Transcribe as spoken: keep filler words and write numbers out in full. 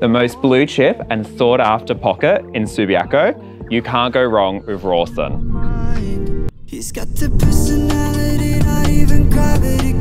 The most blue chip and sought after pocket in Subiaco. You can't go wrong with Rawson. He's got the personality, not even gravity